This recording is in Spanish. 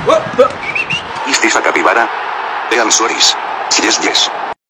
Is this a capybara? I am sorry. Yes, yes.